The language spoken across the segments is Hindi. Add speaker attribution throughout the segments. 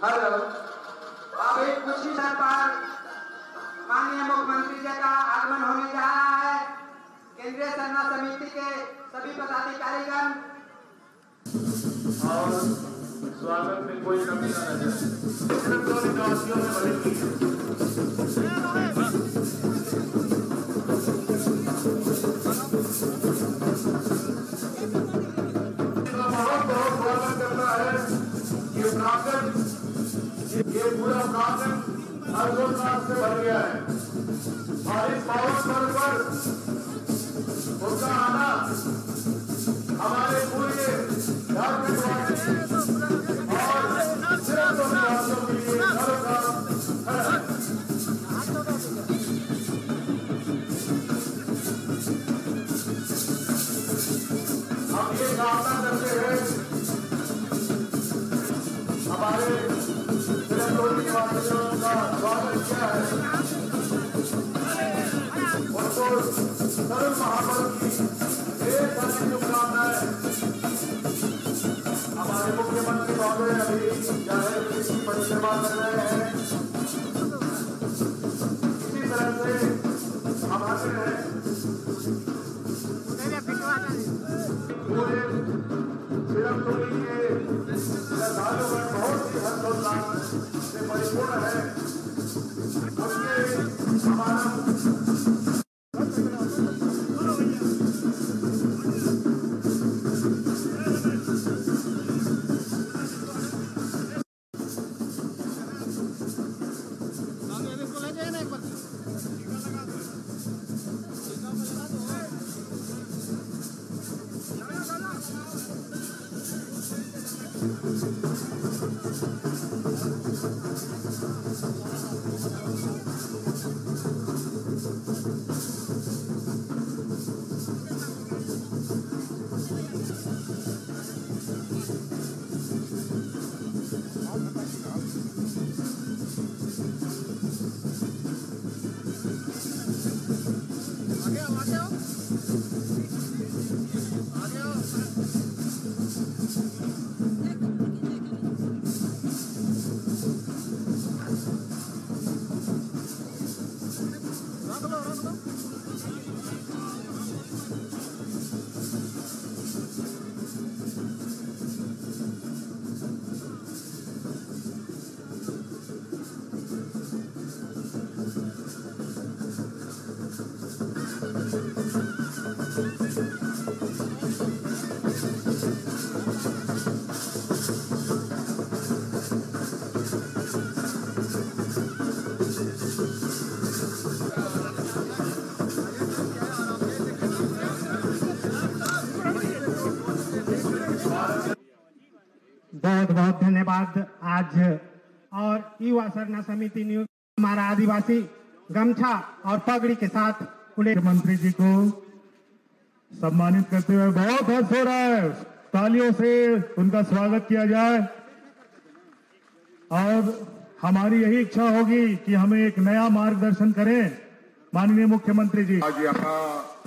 Speaker 1: हेलो, अभी कुछ ही समय पर माननीय मुख्यमंत्री जी का आगमन होने जा रहा है। केंद्रीय सरना समिति के सभी पदाधिकारीगण
Speaker 2: और स्वागत में कोई कमी न रह जाए। सिर्फ दो निवासियों में बनेगी बहुत स्वागत करना है। ये पूरा प्रांगण हर्षोल्लास से भर गया है और इस पावन पर्व पर उनका आना हमारे पूरे झारखंड और सिर्फ निवासियों के लिए गर्व का है। हम ये कामना करते हैं हमारे निवासियों का स्वागत किया है, उनको सरल महापर्व की ढेर सारी शुभकामनाएं। हमारे मुख्यमंत्री महोदय अभी जाहिर की परिक्रमा कर रहे हैं। इसी तरह से हम आते हैं पूरे सिरमटोली के श्रद्धालुगण बहुत ही हर्षोल्लास से परिपूर्ण है। उनके हमारा
Speaker 3: बहुत बहुत धन्यवाद। आज और युवा सरना समिति नियुक्त हमारा आदिवासी गमछा और पगड़ी के साथ मंत्री जी को सम्मानित करते हुए बहुत हर्ष हो रहा है। तालियों से उनका स्वागत किया जाए और हमारी यही इच्छा होगी कि हमें एक नया मार्गदर्शन करें माननीय मुख्यमंत्री जी।
Speaker 2: आज यहाँ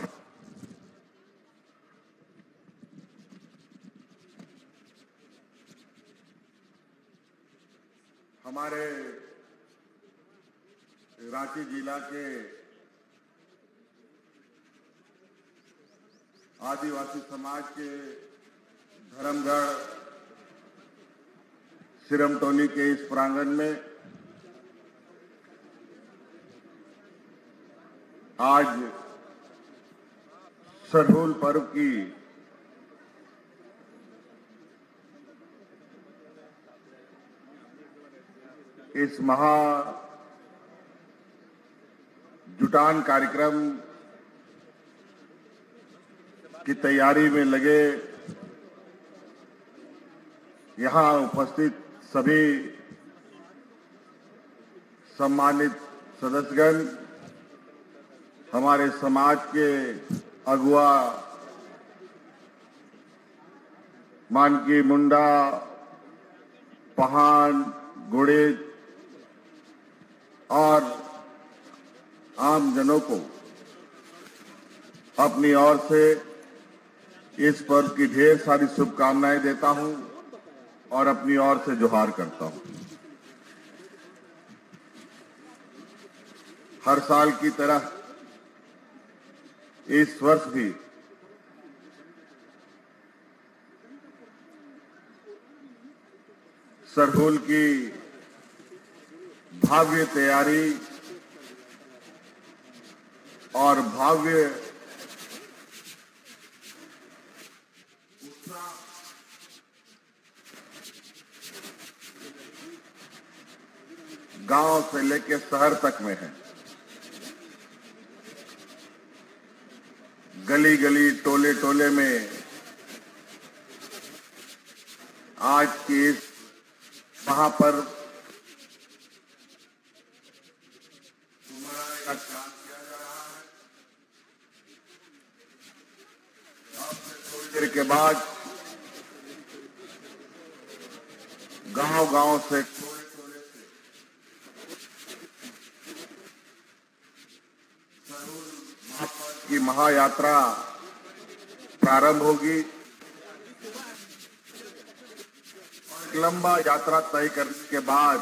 Speaker 2: हमारे रांची जिला के आदिवासी समाज के धर्मगढ़ सिरमटोली के इस प्रांगण में आज सरहुल पर्व की इस महा जुटान कार्यक्रम की तैयारी में लगे यहाँ उपस्थित सभी सम्मानित सदस्यगण, हमारे समाज के अगुआ मानकी मुंडा, पहान, गुड़ेज और आम जनों को अपनी ओर से इस पर्व की ढेर सारी शुभकामनाएं देता हूं और अपनी ओर से जोहार करता हूं। हर साल की तरह इस वर्ष भी सरहुल की भव्य तैयारी और भव्य गांव से लेकर शहर तक में है। गली गली टोले टोले में आज की इस महापर्व मनाने का काम किया जा रहा है। अब से थोड़ी देर के बाद गांव गांव से टोले टोले से सरहुल महापर्व की महायात्रा प्रारंभ होगी। लंबा यात्रा तय करने के बाद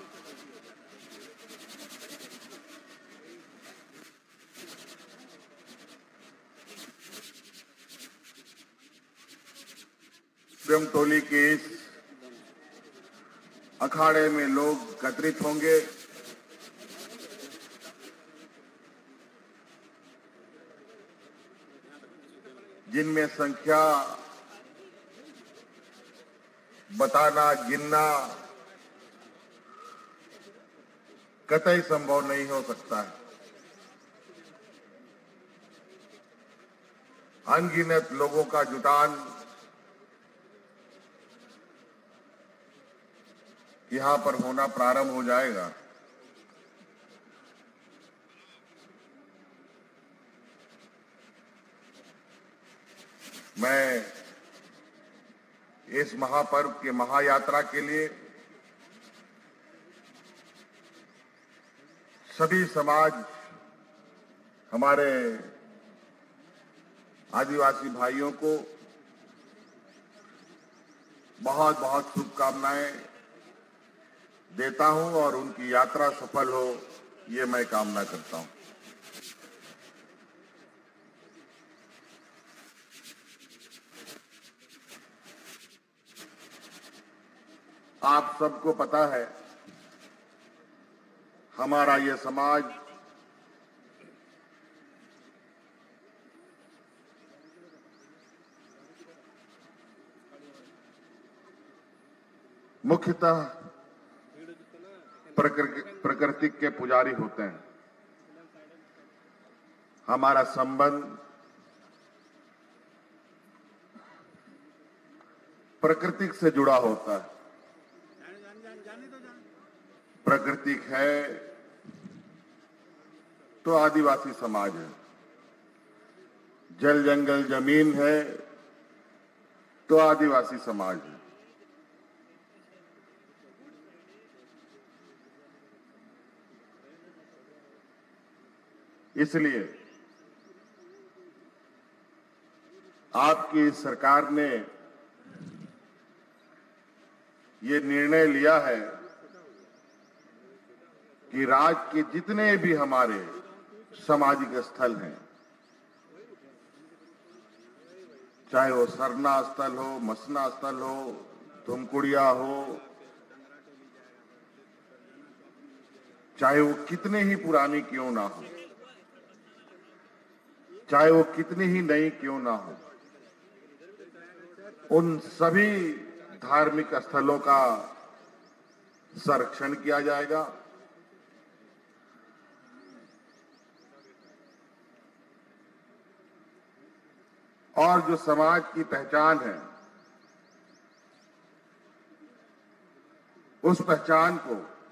Speaker 2: स्वयं टोली के इस अखाड़े में लोग एकत्रित होंगे। जिनमें संख्या बताना गिनना कतई संभव नहीं हो सकता है। अनगिनत लोगों का जुटान यहां पर होना प्रारंभ हो जाएगा। मैं इस महापर्व के महायात्रा के लिए सभी समाज, हमारे आदिवासी भाइयों को बहुत बहुत शुभकामनाएं देता हूं और उनकी यात्रा सफल हो, ये मैं कामना करता हूं। आप सबको पता है, हमारा ये समाज मुख्यतः प्रकृति के पुजारी होते हैं। हमारा संबंध प्रकृति से जुड़ा होता है। प्रकृति है तो आदिवासी समाज है, जल जंगल जमीन है तो आदिवासी समाज है। इसलिए आपकी सरकार ने ये निर्णय लिया है कि राज्य के जितने भी हमारे सामाजिक स्थल हैं, चाहे वो सरना स्थल हो, मसना स्थल हो, धुमकुड़िया हो, चाहे वो कितने ही पुरानी क्यों ना हो, चाहे वो कितनी ही नई क्यों ना हो, उन सभी धार्मिक स्थलों का संरक्षण किया जाएगा। और जो समाज की पहचान है, उस पहचान को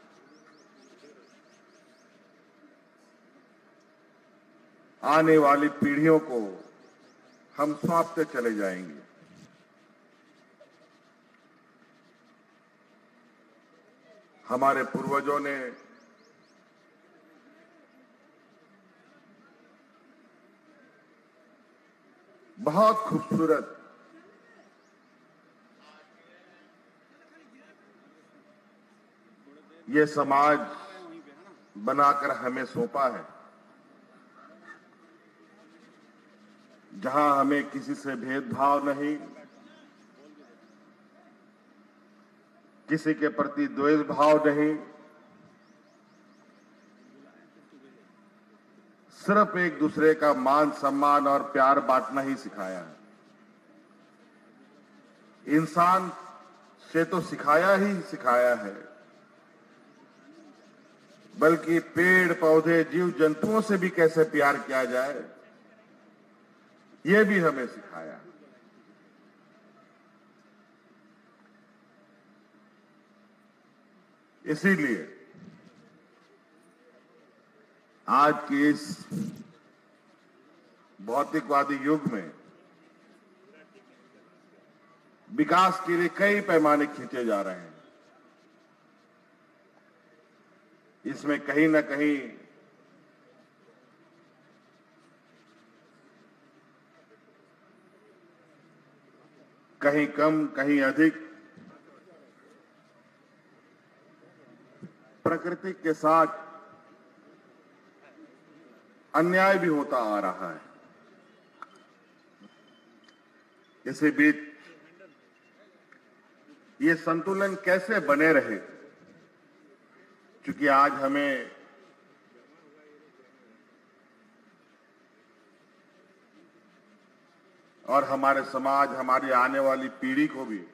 Speaker 2: आने वाली पीढ़ियों को हम सौंपते चले जाएंगे। हमारे पूर्वजों ने बहुत खूबसूरत ये समाज बनाकर हमें सौंपा है, जहां हमें किसी से भेदभाव नहीं, किसी के प्रति द्वेष भाव नहीं, सिर्फ एक दूसरे का मान सम्मान और प्यार बांटना ही सिखाया है। इंसान से तो सिखाया ही सिखाया है, बल्कि पेड़ पौधे जीव जंतुओं से भी कैसे प्यार किया जाए, यह भी हमें सिखाया। इसीलिए आज के इस भौतिकवादी युग में विकास के लिए कई पैमाने खींचे जा रहे हैं। इसमें कहीं ना कहीं कहीं कम कहीं अधिक प्रकृति के साथ अन्याय भी होता आ रहा है। इसी बीच ये संतुलन कैसे बने रहे, क्योंकि आज हमें और हमारे समाज, हमारी आने वाली पीढ़ी को भी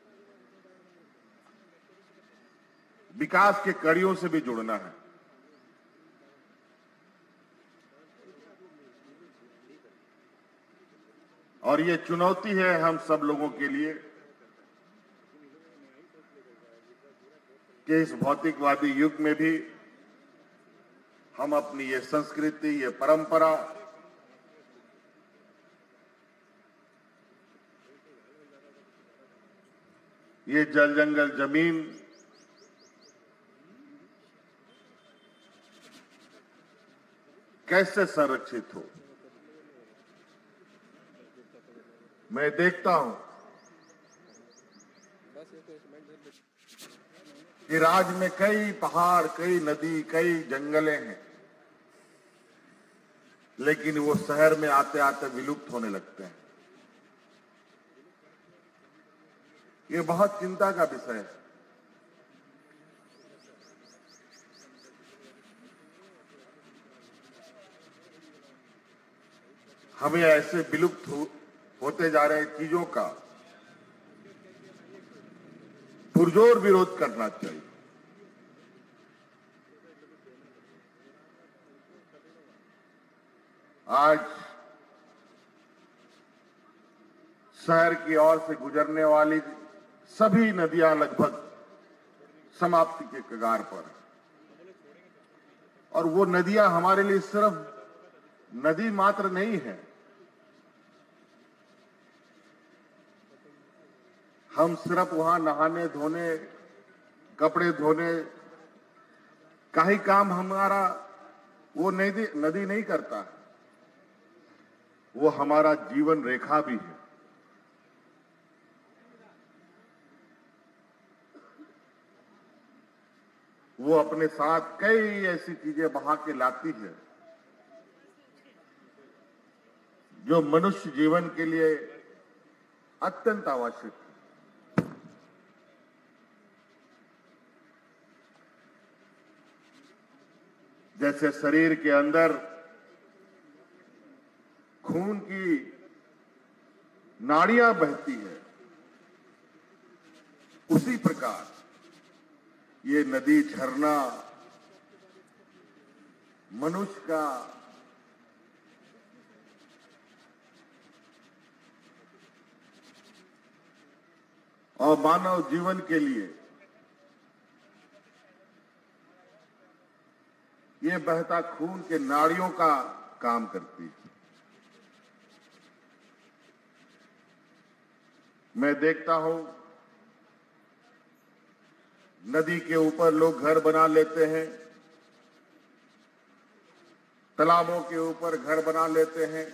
Speaker 2: विकास के कड़ियों से भी जुड़ना है। और ये चुनौती है हम सब लोगों के लिए कि इस भौतिकवादी युग में भी हम अपनी ये संस्कृति, ये परंपरा, ये जल जंगल जमीन, कैसे संरक्षित हो। मैं देखता हूं कि राज्य में कई पहाड़, कई नदी, कई जंगलें हैं, लेकिन वो शहर में आते आते विलुप्त होने लगते हैं। ये बहुत चिंता का विषय है। हमें ऐसे विलुप्त होते जा रहे चीजों का पुरजोर विरोध करना चाहिए। आज शहर की ओर से गुजरने वाली सभी नदियां लगभग समाप्ति के कगार पर, और वो नदियां हमारे लिए सिर्फ नदी मात्र नहीं है। हम सिर्फ वहां नहाने धोने, कपड़े धोने का ही काम हमारा वो नदी नहीं करता, वो हमारा जीवन रेखा भी है। वो अपने साथ कई ऐसी चीजें बहा के लाती है जो मनुष्य जीवन के लिए अत्यंत आवश्यक है। जैसे शरीर के अंदर खून की नाड़ियां बहती है, उसी प्रकार ये नदी, झरना मनुष्य का और मानव जीवन के लिए ये बहता खून के नाड़ियों का काम करती है। मैं देखता हूं नदी के ऊपर लोग घर बना लेते हैं, तालाबों के ऊपर घर बना लेते हैं,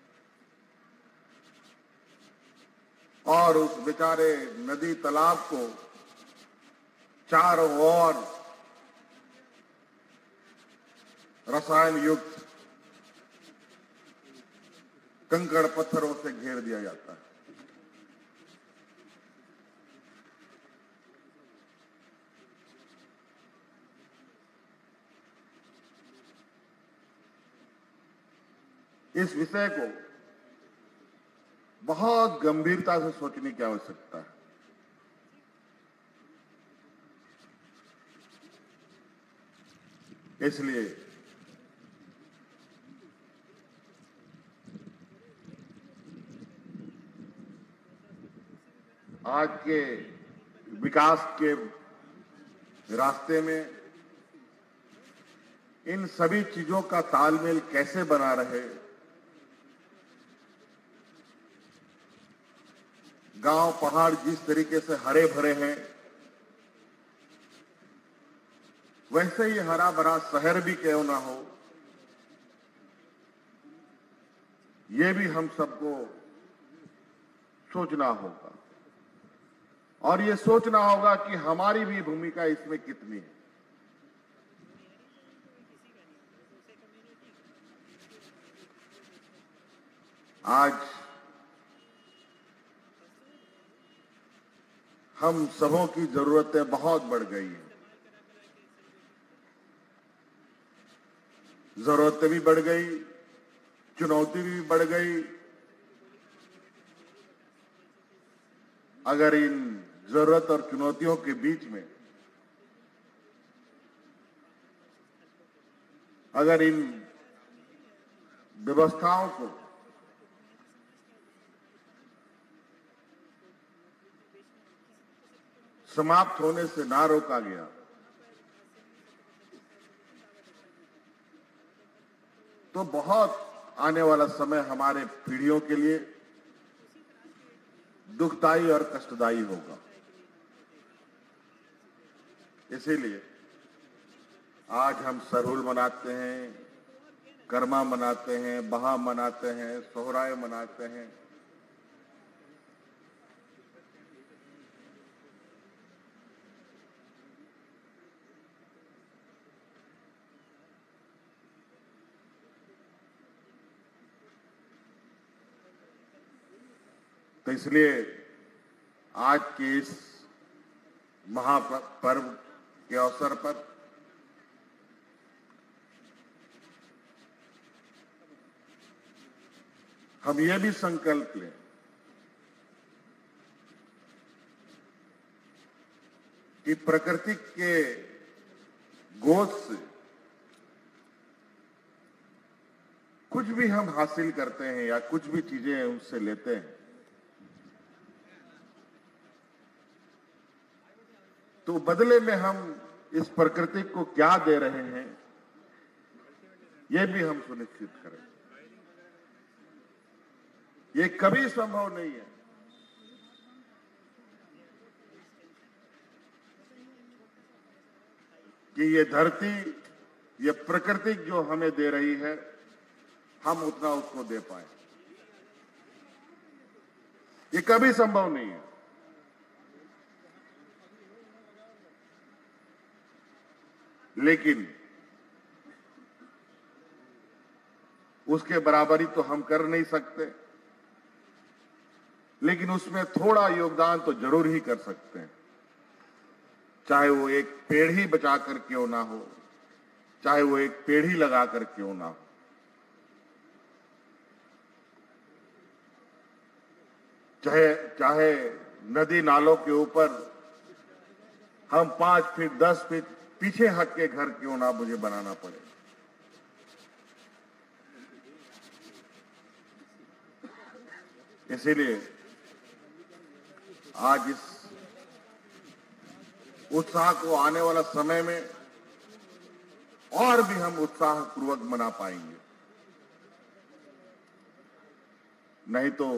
Speaker 2: और उस बेचारे नदी तालाब को चारों ओर रसायन युक्त कंकड़ पत्थरों से घेर दिया जाता है। इस विषय को बहुत गंभीरता से सोचने की आवश्यकता है। इसलिए आज के विकास के रास्ते में इन सभी चीजों का तालमेल कैसे बना रहे, गांव पहाड़ जिस तरीके से हरे भरे हैं, वैसे ही हरा भरा शहर भी क्यों ना हो, ये भी हम सबको सोचना होगा। और ये सोचना होगा कि हमारी भी भूमिका इसमें कितनी है। आज हम सबों की जरूरतें बहुत बढ़ गई हैं। जरूरतें भी बढ़ गई, चुनौती भी बढ़ गई। अगर इन जरूरत और चुनौतियों के बीच में अगर इन व्यवस्थाओं को समाप्त होने से ना रोका गया तो बहुत आने वाला समय हमारे पीढ़ियों के लिए दुखदायी और कष्टदायी होगा। इसीलिए आज हम सरहुल मनाते हैं, करमा मनाते हैं, बहा मनाते हैं, सोहराय मनाते हैं। तो इसलिए आज के इस महापर्व के अवसर पर हम ये भी संकल्प लें कि प्रकृति के गोद से कुछ भी हम हासिल करते हैं या कुछ भी चीजें उससे लेते हैं तो बदले में हम इस प्रकृति को क्या दे रहे हैं, यह भी हम सुनिश्चित करें। ये कभी संभव नहीं है कि ये धरती, ये प्रकृति जो हमें दे रही है, हम उतना उसको दे पाए। ये कभी संभव नहीं है। लेकिन उसके बराबरी तो हम कर नहीं सकते, लेकिन उसमें थोड़ा योगदान तो जरूर ही कर सकते हैं। चाहे वो एक पेड़ ही बचाकर क्यों ना हो, चाहे वो एक पेड़ ही लगाकर क्यों ना हो। चाहे नदी नालों के ऊपर हम 5 फीट 10 फीट पीछे हट के घर क्यों ना मुझे बनाना पड़े। इसीलिए आज इस उत्साह को आने वाला समय में और भी हम उत्साह पूर्वक मना पाएंगे। नहीं तो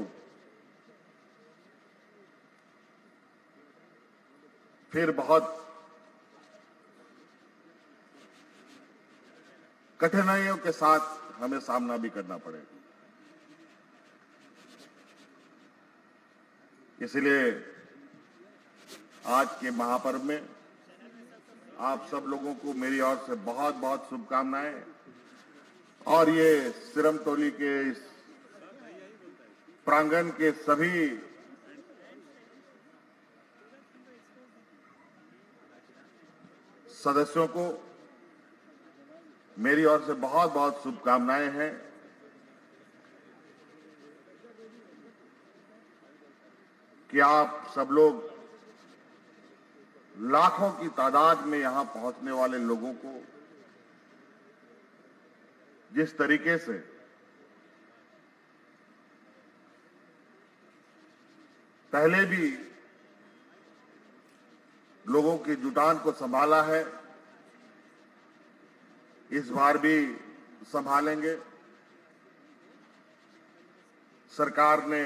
Speaker 2: फिर बहुत कठिनाइयों के साथ हमें सामना भी करना पड़ेगा। इसलिए आज के महापर्व में आप सब लोगों को मेरी ओर से बहुत बहुत शुभकामनाएं। और ये सिरमतौली के इस प्रांगण के सभी सदस्यों को मेरी ओर से बहुत बहुत शुभकामनाएं हैं। कि आप सब लोग लाखों की तादाद में यहां पहुंचने वाले लोगों को जिस तरीके से पहले भी लोगों की जुटान को संभाला है, इस बार भी संभालेंगे। सरकार ने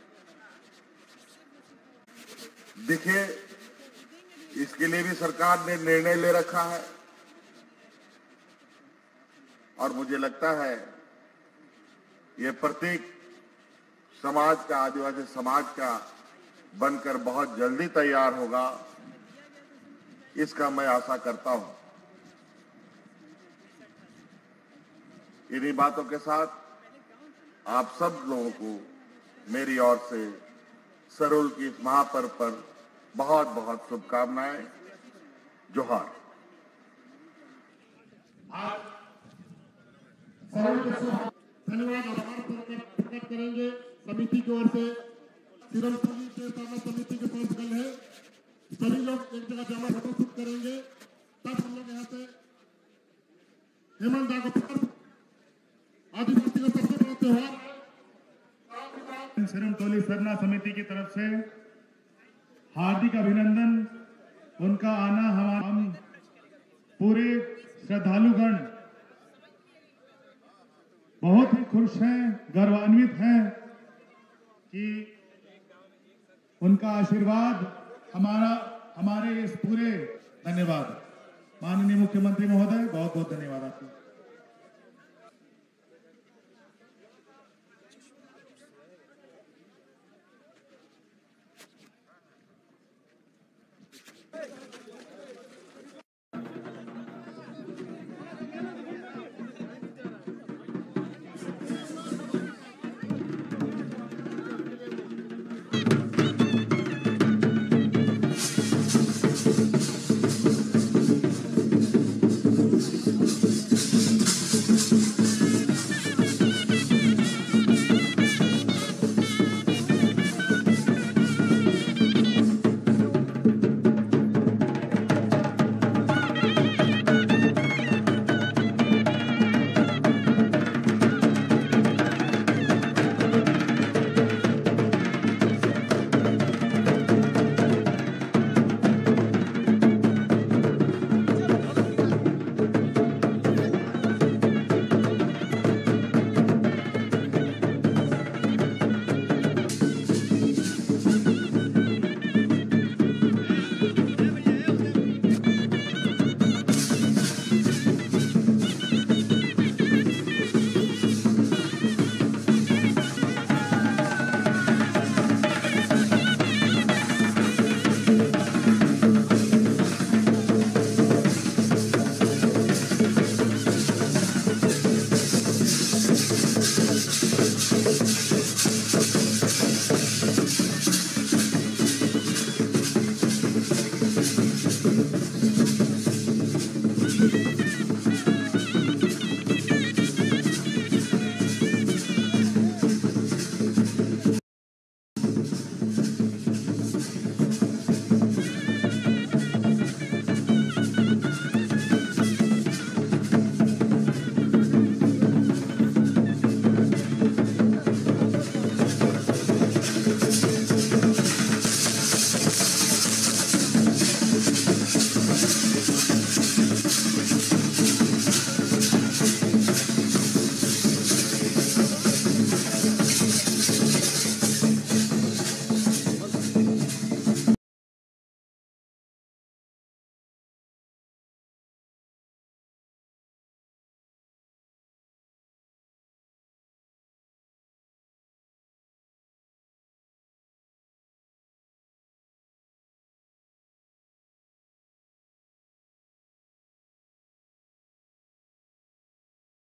Speaker 2: दिखे इसके लिए भी सरकार ने निर्णय ले रखा है और मुझे लगता है ये प्रतीक समाज का, आदिवासी समाज का बनकर बहुत जल्दी तैयार होगा, इसका मैं आशा करता हूं। इन्हीं बातों के साथ आप सब लोगों को मेरी ओर से सरूल की इस महापर्व पर बहुत बहुत शुभकामनाएं। जोहार।
Speaker 4: धन्यवाद आभार प्रकट करेंगे समिति की ओर से। सिरमतौली के थाना समिति के पास कल है, सभी लोग एक जगह जमा फोटोशूट करेंगे, तब हम लोग यहाँ से हेमंत दागोपाल आदिवासी का सबसे बड़ा त्योहार है।
Speaker 5: सिरमतौली सरना समिति की तरफ से हार्दिक अभिनंदन। उनका आना हम पूरे श्रद्धालुगण बहुत ही खुश हैं, गर्वान्वित हैं कि उनका आशीर्वाद हमारे इस पूरे। धन्यवाद माननीय मुख्यमंत्री महोदय, बहुत बहुत धन्यवाद आपको।